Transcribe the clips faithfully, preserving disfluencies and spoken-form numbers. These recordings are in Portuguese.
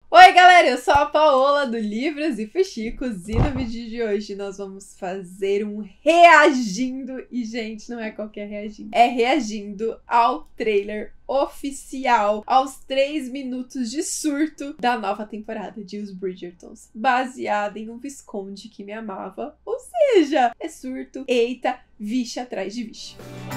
Oi galera, eu sou a Paola do Livros e Fuxicos e no vídeo de hoje nós vamos fazer um reagindo, e gente, não é qualquer reagindo, é reagindo ao trailer oficial, aos três minutos de surto da nova temporada de Os Bridgertons, baseada em um Visconde que me amava, ou seja, é surto, eita, vixe atrás de vixe.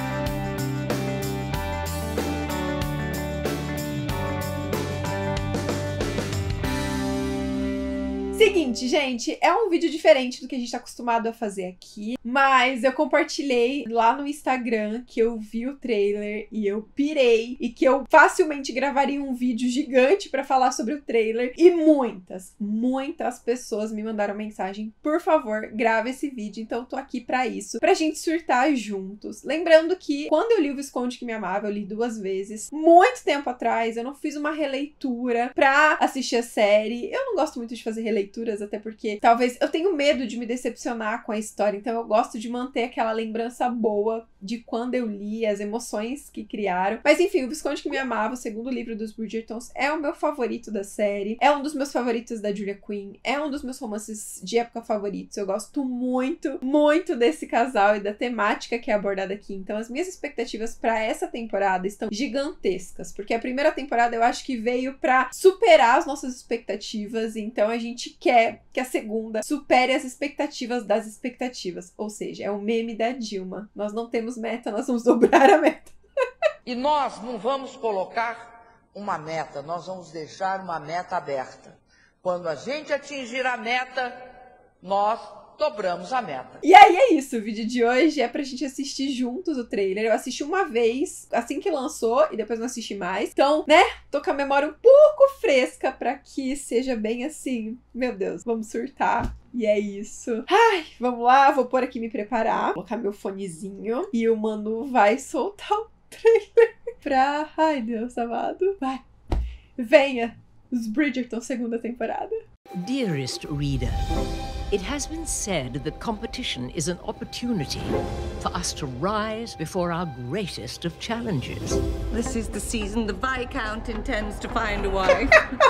Seguinte, gente, é um vídeo diferente do que a gente tá acostumado a fazer aqui, mas eu compartilhei lá no Instagram que eu vi o trailer e eu pirei, e que eu facilmente gravaria um vídeo gigante pra falar sobre o trailer, e muitas, muitas pessoas me mandaram mensagem: por favor, grava esse vídeo. Então eu tô aqui pra isso, pra gente surtar juntos. Lembrando que quando eu li o Visconde que me amava, eu li duas vezes, muito tempo atrás. Eu não fiz uma releitura pra assistir a série. Eu não gosto muito de fazer releitura, até porque talvez eu tenho medo de me decepcionar com a história, então eu gosto de manter aquela lembrança boa de quando eu li, as emoções que criaram. Mas enfim, o Visconde que me amava, o segundo livro dos Bridgertons, é o meu favorito da série, é um dos meus favoritos da Julia Quinn, é um dos meus romances de época favoritos. Eu gosto muito, muito desse casal e da temática que é abordada aqui. Então as minhas expectativas para essa temporada estão gigantescas, porque a primeira temporada eu acho que veio para superar as nossas expectativas, então a gente quer que a segunda supere as expectativas das expectativas. Ou seja, é o meme da Dilma. Nós não temos meta, nós vamos dobrar a meta. E nós não vamos colocar uma meta, nós vamos deixar uma meta aberta. Quando a gente atingir a meta, nós dobramos a meta. E aí é isso, o vídeo de hoje é pra gente assistir juntos o trailer. Eu assisti uma vez, assim que lançou, e depois não assisti mais. Então, né, tô com a memória um pouco fresca pra que seja bem assim, meu Deus, vamos surtar. E é isso. Ai, vamos lá, vou por aqui me preparar, vou colocar meu fonezinho, e o Manu vai soltar o trailer pra... Ai, Deus amado. Vai, venha, Os Bridgerton segunda temporada. Dearest reader, it has been said that competition is an opportunity for us to rise before our greatest of challenges. This is the season the Viscount intends to find a wife.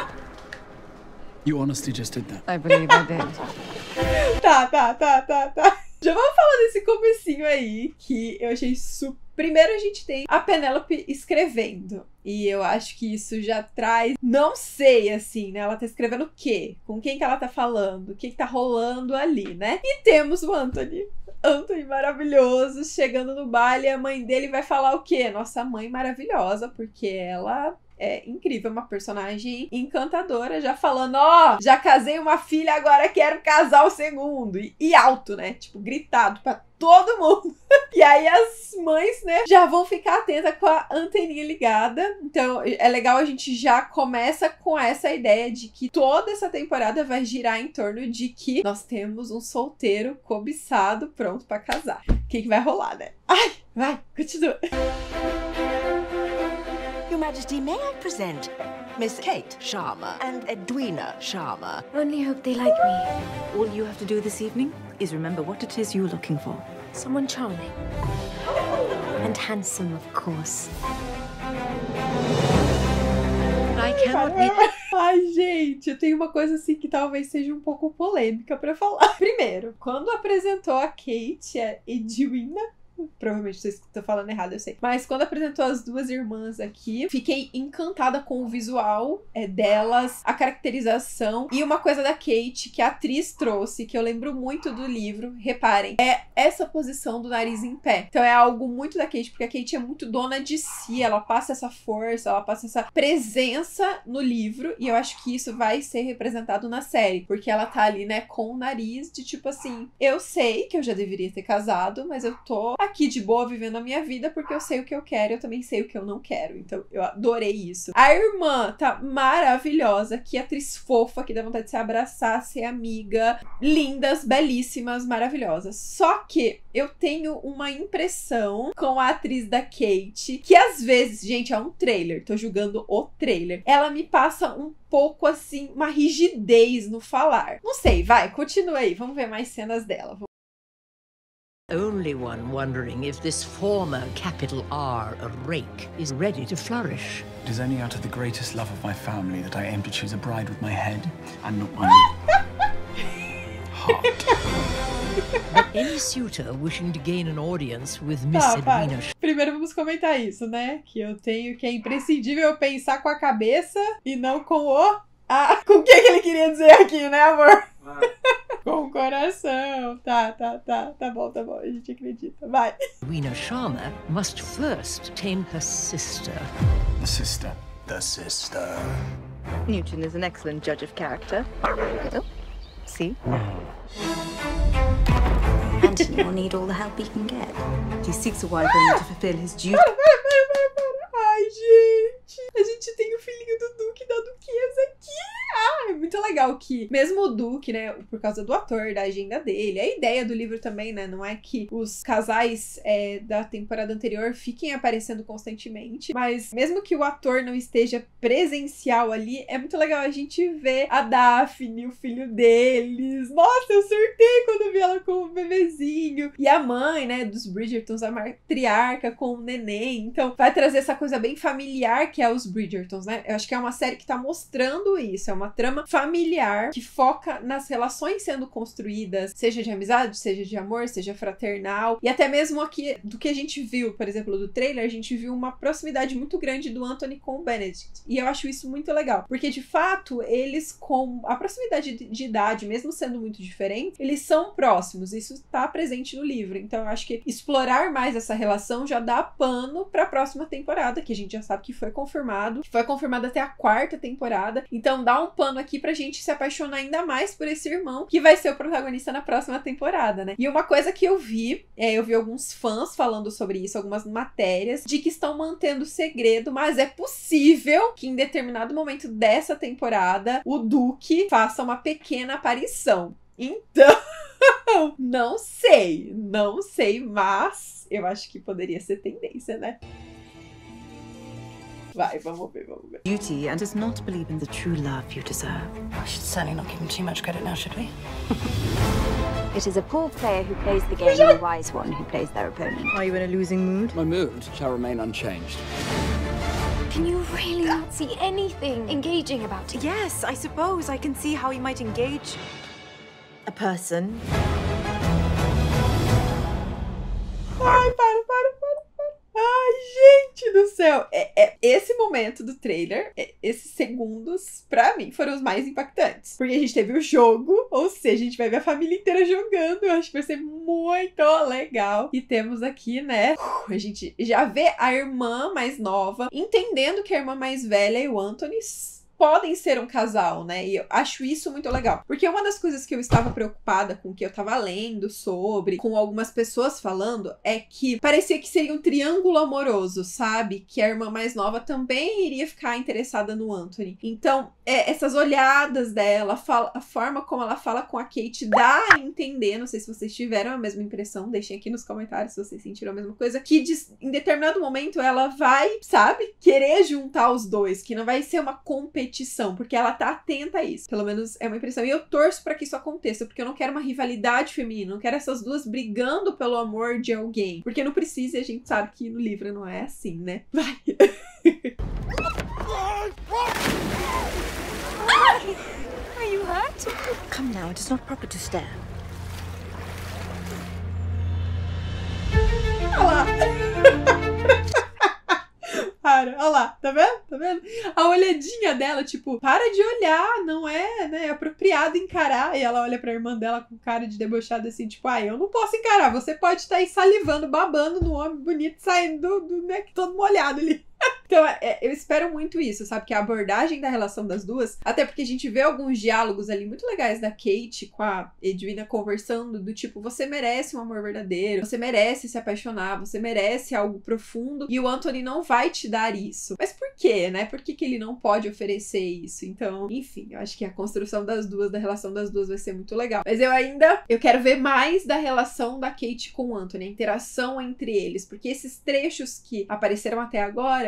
You honestly just did that. I believe I did. Tá, tá, tá, tá, tá. Já vamos falar desse comecinho aí, que eu achei super... Primeiro a gente tem a Penélope escrevendo, e eu acho que isso já traz... Não sei, assim, né? Ela tá escrevendo o quê? Com quem que ela tá falando? O que que tá rolando ali, né? E temos o Anthony. Anthony maravilhoso, chegando no baile, a mãe dele vai falar o quê? Nossa mãe maravilhosa, porque ela... é incrível, uma personagem encantadora, já falando, ó, oh, já casei uma filha, agora quero casar o segundo. E, e alto, né? Tipo, gritado pra todo mundo. E aí as mães, né, já vão ficar atentas com a anteninha ligada. Então é legal, a gente já começa com essa ideia de que toda essa temporada vai girar em torno de que nós temos um solteiro cobiçado pronto pra casar. O que que vai rolar, né? Ai, vai, continua. Your Majesty, may I present Miss Kate Sharma and Edwina Sharma? Only hope they like me. All you have to do this evening is remember what it is you're looking for. Someone charming. And handsome, of course. I cannot be... Ai, gente, eu tenho uma coisa assim que talvez seja um pouco polêmica pra falar. Primeiro, quando apresentou a Kate, a Edwina... Provavelmente tô falando errado, eu sei. Mas quando apresentou as duas irmãs aqui, fiquei encantada com o visual é, delas, a caracterização. E uma coisa da Kate que a atriz trouxe, que eu lembro muito do livro, reparem, é essa posição do nariz em pé. Então é algo muito da Kate, porque a Kate é muito dona de si, ela passa essa força, ela passa essa presença no livro, e eu acho que isso vai ser representado na série, porque ela tá ali, né, com o nariz de tipo assim, eu sei que eu já deveria ter casado, mas eu tô aqui de boa vivendo a minha vida porque eu sei o que eu quero, eu também sei o que eu não quero. Então eu adorei isso. A irmã tá maravilhosa, que atriz fofa, que dá vontade de se abraçar, ser amiga, lindas, belíssimas, maravilhosas. Só que eu tenho uma impressão com a atriz da Kate, que às vezes, gente, é um trailer, tô julgando o trailer, ela me passa um pouco assim, uma rigidez no falar. Não sei, vai, continua aí, vamos ver mais cenas dela. Only one wondering if this former capital R rake is ready to flourish. It is only out of the greatest love of my family that I aim to choose a bride with my head and not my heart. But any suitor wishing to gain an audience with Miss Tá, para. Edwina Primeiro vamos comentar isso, né? Que eu tenho que é imprescindível eu pensar com a cabeça e não com o... Ah, com o que, que ele queria dizer aqui, né, amor? Ah. Com o coração. Tá, tá, tá. Tá bom, tá bom. A gente acredita. Vai. Edwina Sharma must first tame her sister. The sister. The sister. Newton is an excellent judge of character. Oh, see? Anthony will need all the help he can get. He seeks a wife only to fulfill his duty. Para, para, para, para, para. Ai, gente. A gente tem o filhinho do Duque e da Duquesa aqui. Ah, é muito legal que, mesmo o Duque, né, por causa do ator, da agenda dele, a ideia do livro também, né, não é que os casais é, da temporada anterior fiquem aparecendo constantemente, mas mesmo que o ator não esteja presencial ali, é muito legal a gente ver a Daphne, o filho deles. Nossa, eu surtei quando vi ela com o bebezinho. E a mãe, né, dos Bridgertons, a matriarca com o neném. Então, vai trazer essa coisa bem familiar que é os Bridgertons, né? Eu acho que é uma série que tá mostrando isso, é uma trama familiar que foca nas relações sendo construídas, seja de amizade, seja de amor, seja fraternal, e até mesmo aqui, do que a gente viu, por exemplo, do trailer, a gente viu uma proximidade muito grande do Anthony com o Benedict, e eu acho isso muito legal, porque de fato, eles com a proximidade de, de idade, mesmo sendo muito diferente, eles são próximos, isso tá presente no livro, então eu acho que explorar mais essa relação já dá pano pra próxima temporada, que a gente já sabe que foi confirmado, que foi confirmado até a quarta temporada, então dá um plano aqui pra gente se apaixonar ainda mais por esse irmão que vai ser o protagonista na próxima temporada, né? E uma coisa que eu vi, é, eu vi alguns fãs falando sobre isso, algumas matérias, de que estão mantendo segredo, mas é possível que em determinado momento dessa temporada o Duque faça uma pequena aparição. Então, não sei, não sei, mas eu acho que poderia ser tendência, né? Vai, vamos ver, vamos ver. Duty and does not believe in the true love you deserve. We should certainly not give him too much credit now, should we? It is a poor player who plays the game and a wise one who plays their opponent. Are you in a losing mood? My mood shall remain unchanged. Can you really not see anything engaging about it? Yes, I suppose I can see how he might engage a person. Ai, para, para, para, para. Ai, gente do céu. É, é, esse momento do trailer, é, esses segundos, pra mim, foram os mais impactantes. Porque a gente teve o jogo, ou seja, a gente vai ver a família inteira jogando. Eu acho que vai ser muito legal. E temos aqui, né, a gente já vê a irmã mais nova, entendendo que a irmã mais velha e o Anthony podem ser um casal, né? E eu acho isso muito legal. Porque uma das coisas que eu estava preocupada com o que eu tava lendo sobre, com algumas pessoas falando, é que parecia que seria um triângulo amoroso, sabe? Que a irmã mais nova também iria ficar interessada no Anthony. Então, é, essas olhadas dela, fala, a forma como ela fala com a Kate dá a entender, não sei se vocês tiveram a mesma impressão, deixem aqui nos comentários se vocês sentiram a mesma coisa, que de, em determinado momento ela vai, sabe? Querer juntar os dois, que não vai ser uma competição, porque ela tá atenta a isso. Pelo menos é uma impressão. E eu torço pra que isso aconteça, porque eu não quero uma rivalidade feminina, não quero essas duas brigando pelo amor de alguém. Porque não precisa, e a gente sabe que no livro não é assim, né? Vai! Are you hurt? Come now, it is not proper to stare. Olha lá! Para, olha lá, tá vendo? Tá vendo? A olhadinha dela, tipo, para de olhar, não é, né, apropriado encarar. E ela olha pra irmã dela com cara de debochada assim, tipo, ah, eu não posso encarar, você pode estar aí salivando, babando no homem bonito, saindo do, do né, todo molhado ali. Então, é, eu espero muito isso, sabe? Que a abordagem da relação das duas, até porque a gente vê alguns diálogos ali muito legais da Kate com a Edwina conversando, do tipo, você merece um amor verdadeiro, você merece se apaixonar, você merece algo profundo, e o Anthony não vai te dar isso. Mas por quê, né? Por que que ele não pode oferecer isso? Então, enfim, eu acho que a construção das duas, da relação das duas vai ser muito legal. Mas eu ainda, eu quero ver mais da relação da Kate com o Anthony, a interação entre eles, porque esses trechos que apareceram até agora,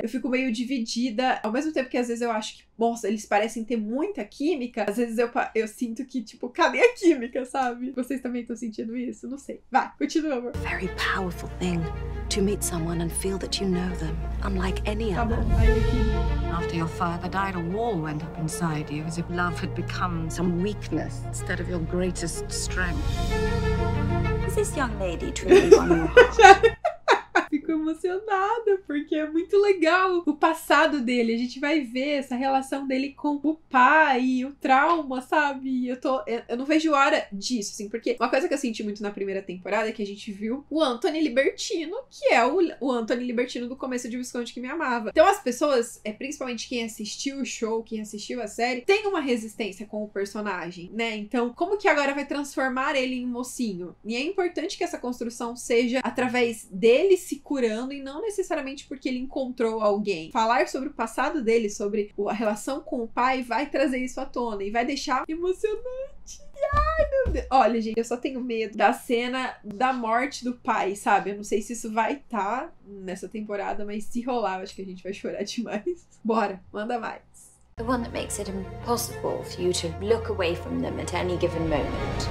eu fico meio dividida, ao mesmo tempo que às vezes eu acho que, nossa, eles parecem ter muita química, às vezes eu, eu sinto que, tipo, cadê a química, sabe? Vocês também estão sentindo isso? Não sei. Vai, continua, amor. Very powerful thing to meet someone and feel that you know them, unlike any Tá other. bom, aí aqui. After your father died, a wall went up inside you, as if love had become some weakness instead of your greatest strength. Is this young lady truly won your heart? Fico emocionada, porque é muito legal o passado dele. A gente vai ver essa relação dele com o pai, o trauma, sabe? Eu tô, eu, eu não vejo hora disso, assim, porque uma coisa que eu senti muito na primeira temporada é que a gente viu o Anthony Libertino, que é o, o Anthony Libertino do começo de Visconde que Me Amava. Então as pessoas, é, principalmente quem assistiu o show, quem assistiu a série, tem uma resistência com o personagem, né? Então, como que agora vai transformar ele em mocinho? E é importante que essa construção seja através dele se curando e não necessariamente porque ele encontrou alguém. Falar sobre o passado dele, sobre a relação com o pai, vai trazer isso à tona e vai deixar emocionante. Ai, meu Deus. Olha, gente, eu só tenho medo da cena da morte do pai, sabe? Eu não sei se isso vai estar tá nessa temporada, mas se rolar, eu acho que a gente vai chorar demais. Bora, manda mais. The one that makes it impossible for you to look away from them at any given moment.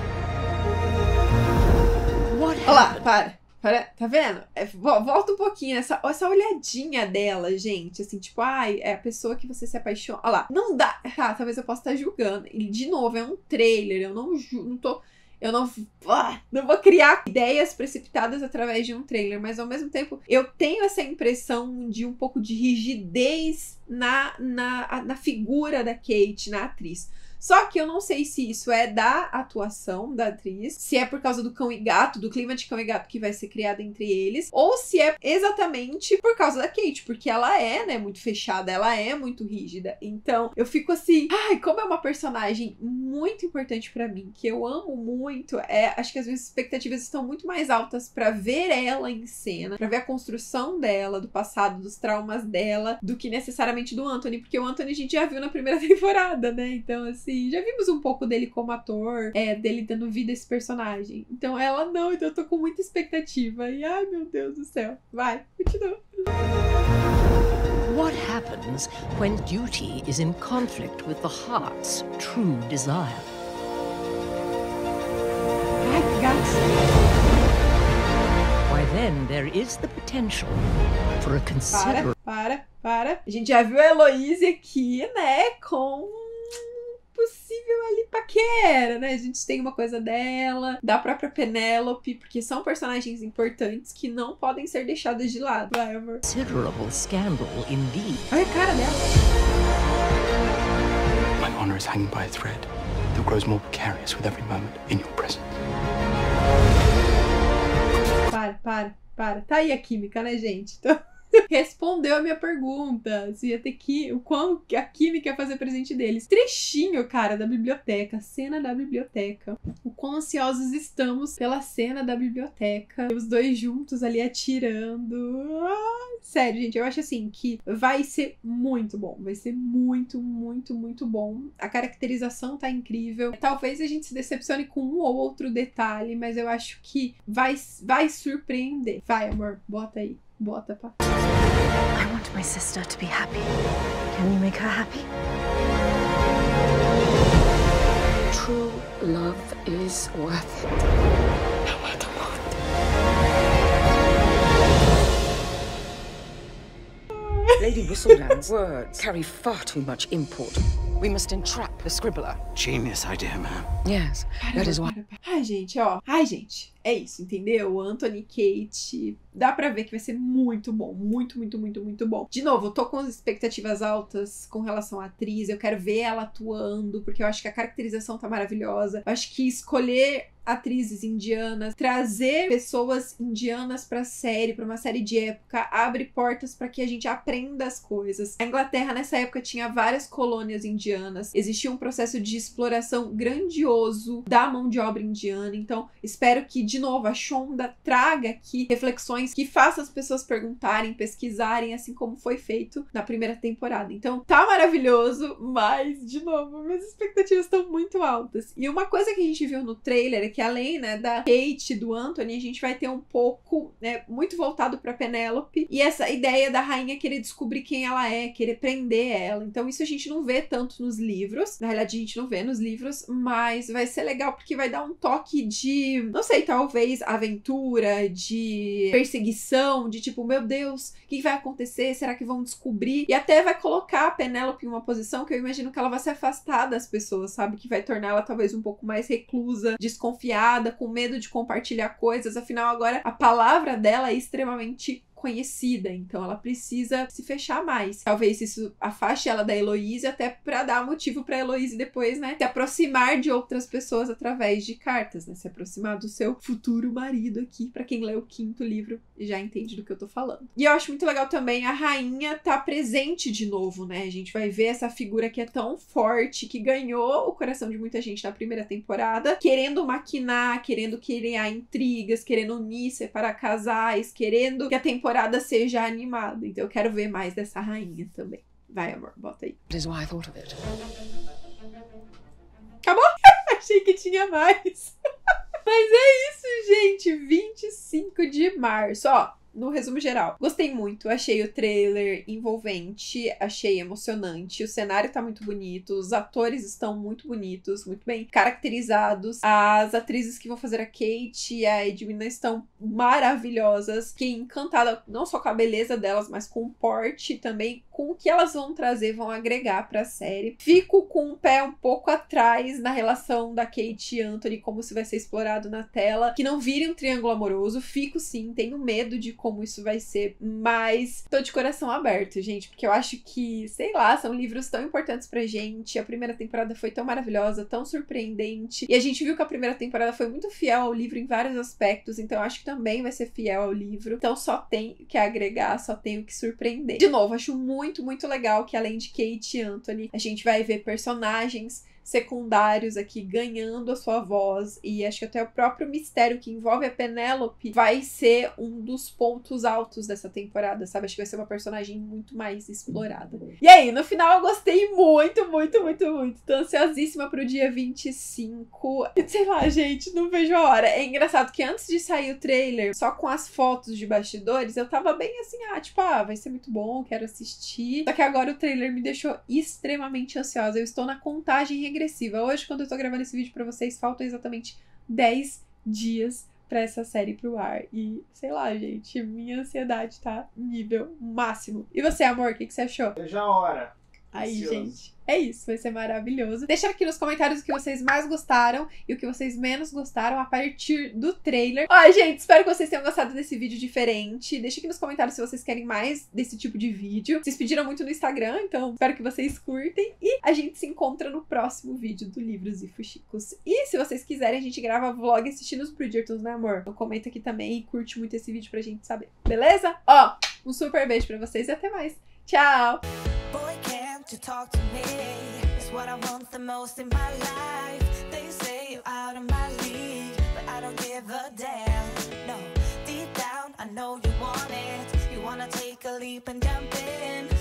What Olha lá, happened? para. Para, tá vendo? É, volta um pouquinho, essa, essa olhadinha dela, gente, assim, tipo, ai, é a pessoa que você se apaixona. Olha lá, não dá, ah, talvez eu possa estar julgando. E, de novo, é um trailer, eu não, não tô, eu não, ah, não vou criar ideias precipitadas através de um trailer, mas ao mesmo tempo, eu tenho essa impressão de um pouco de rigidez na, na, na figura da Kate, na atriz. Só que eu não sei se isso é da atuação da atriz, se é por causa do cão e gato, do clima de cão e gato que vai ser criado entre eles, ou se é exatamente por causa da Kate, porque ela é, né, muito fechada, ela é muito rígida. Então, eu fico assim, ai, como é uma personagem muito importante pra mim, que eu amo muito, é, acho que as minhas expectativas estão muito mais altas pra ver ela em cena, pra ver a construção dela, do passado, dos traumas dela, do que necessariamente do Anthony, porque o Anthony a gente já viu na primeira temporada, né? Então, assim, já vimos um pouco dele como ator, é, dele dando vida a esse personagem. Então ela não, então eu tô com muita expectativa. E ai, meu Deus do céu. Vai, continua. What happens when duty is in conflict with the heart's true desire? Ai, que gato. Why then there is the potential for a considerable... Para, para, para. A gente já viu a Heloise aqui, né, com possível ali paquera, né? A gente tem uma coisa dela, da própria Penélope, porque são personagens importantes que não podem ser deixadas de lado. Vai, amor. Considerable scandal indeed. Olha a cara dela. My honor is hanging by a thread that grows more precarious with every moment in your presence. Para, para, para. Tá aí a química, né, gente? Então... respondeu a minha pergunta. Se ia ter que... O quão a química ia fazer presente deles. Trechinho, cara, da biblioteca. Cena da biblioteca. O quão ansiosos estamos pela cena da biblioteca. Os dois juntos ali atirando. Ah, sério, gente. Eu acho assim que vai ser muito bom. Vai ser muito, muito, muito bom. A caracterização tá incrível. Talvez a gente se decepcione com um ou outro detalhe, mas eu acho que vai, vai surpreender. Vai, amor. Bota aí. Bota, pá. I want my sister to be happy. Can you make her happy? True love is worth it. No matter what. Lady Whistledown's words carry far too much import. We must entrap the scribbler. Genius idea, man. Yes, that is why. Ai, gente, ó. Ai, gente. É isso, entendeu? Anthony, Kate. Dá pra ver que vai ser muito bom. Muito, muito, muito, muito bom. De novo, eu tô com as expectativas altas com relação à atriz. Eu quero ver ela atuando, porque eu acho que a caracterização tá maravilhosa. Eu acho que escolher atrizes indianas, trazer pessoas indianas pra série, pra uma série de época, abre portas pra que a gente aprenda as coisas. A Inglaterra, nessa época, tinha várias colônias indianas. Existia um processo de exploração grandioso da mão de obra indiana. Então, espero que de novo, a Shonda traga aqui reflexões que façam as pessoas perguntarem, pesquisarem, assim como foi feito na primeira temporada. Então, tá maravilhoso, mas, de novo, minhas expectativas estão muito altas. E uma coisa que a gente viu no trailer é que além, né, da Kate e do Anthony, a gente vai ter um pouco, né, muito voltado pra Penélope, e essa ideia da rainha querer descobrir quem ela é, querer prender ela. Então isso a gente não vê tanto nos livros, na realidade a gente não vê nos livros, mas vai ser legal porque vai dar um toque de, não sei, talvez aventura, de perseguição, de tipo, meu Deus, o que vai acontecer? Será que vão descobrir? E até vai colocar a Penélope em uma posição que eu imagino que ela vai se afastar das pessoas, sabe? Que vai tornar ela talvez um pouco mais reclusa, desconfiada, com medo de compartilhar coisas. Afinal, agora a palavra dela é extremamente conhecida, então ela precisa se fechar mais. Talvez isso afaste ela da Heloise, até pra dar motivo pra Heloise depois, né, se aproximar de outras pessoas através de cartas, né, se aproximar do seu futuro marido aqui, pra quem lê o quinto livro já entende do que eu tô falando. E eu acho muito legal também a rainha tá presente de novo, né, a gente vai ver essa figura que é tão forte, que ganhou o coração de muita gente na primeira temporada, querendo maquinar, querendo criar intrigas, querendo unir, separar casais, querendo que a temporada seja animada. Então eu quero ver mais dessa rainha também. Vai, amor, bota aí. Acabou? Achei que tinha mais. Mas é isso, gente. vinte e cinco de março. Ó, no resumo geral, gostei muito, achei o trailer envolvente, achei emocionante, o cenário tá muito bonito, os atores estão muito bonitos, muito bem caracterizados, as atrizes que vão fazer a Kate e a Edwina estão maravilhosas, fiquei encantada não só com a beleza delas, mas com o porte também, com o que elas vão trazer, vão agregar pra série. Fico com o pé um pouco atrás na relação da Kate e Anthony, como isso vai ser explorado na tela, que não vire um triângulo amoroso, fico sim, tenho medo de como isso vai ser, mas tô de coração aberto, gente, porque eu acho que, sei lá, são livros tão importantes pra gente, a primeira temporada foi tão maravilhosa, tão surpreendente, e a gente viu que a primeira temporada foi muito fiel ao livro em vários aspectos, então eu acho que também vai ser fiel ao livro, então só tem que agregar, só tem o que surpreender. De novo, acho muito, muito legal que além de Kate e Anthony, a gente vai ver personagens secundários aqui ganhando a sua voz, e acho que até o próprio mistério que envolve a Penélope vai ser um dos pontos altos dessa temporada, sabe? Acho que vai ser uma personagem muito mais explorada. E aí, no final eu gostei muito, muito, muito, muito. Tô ansiosíssima pro dia vinte e cinco. E sei lá, gente, não vejo a hora. É engraçado que antes de sair o trailer, só com as fotos de bastidores, eu tava bem assim, ah, tipo, ah, vai ser muito bom, quero assistir. Só que agora o trailer me deixou extremamente ansiosa. Eu estou na contagem regressiva. Hoje, quando eu tô gravando esse vídeo pra vocês, faltam exatamente dez dias pra essa série pro ar. E, sei lá, gente, minha ansiedade tá nível máximo. E você, amor, o que, que você achou? Veja a hora. Aí, ansioso. Gente, é isso, vai ser maravilhoso. Deixa aqui nos comentários o que vocês mais gostaram e o que vocês menos gostaram a partir do trailer. Ó, gente, espero que vocês tenham gostado desse vídeo diferente. Deixa aqui nos comentários se vocês querem mais desse tipo de vídeo. Vocês pediram muito no Instagram, então espero que vocês curtem. E a gente se encontra no próximo vídeo do Livros e Fuxicos. E se vocês quiserem, a gente grava vlog assistindo os Bridgertons, né, amor? Então comenta aqui também e curte muito esse vídeo pra gente saber, beleza? Ó, um super beijo pra vocês e até mais. Tchau! To talk to me is what I want the most in my life. They say you're out of my league, but I don't give a damn. No, deep down I know you want it. You wanna take a leap and jump in.